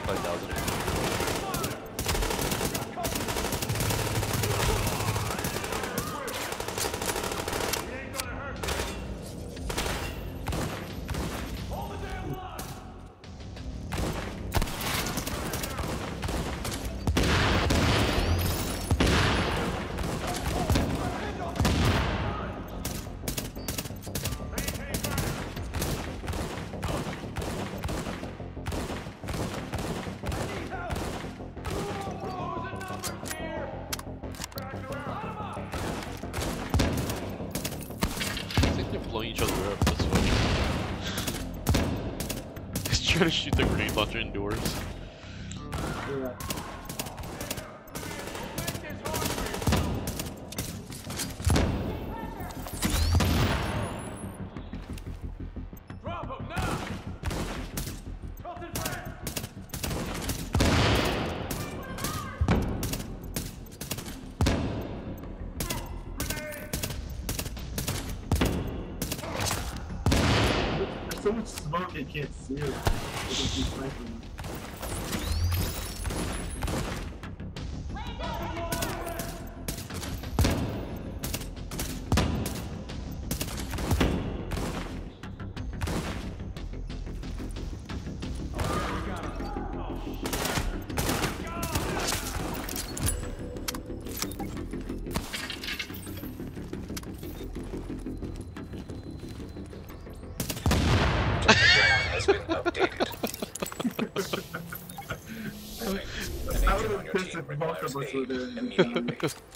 5,000. Blowing each other up, that's funny. He's trying to shoot the grenade launcher indoors. Yeah. So much smoke I can't see it. Has been updated. I would have pissed if both of us were there. Immediately.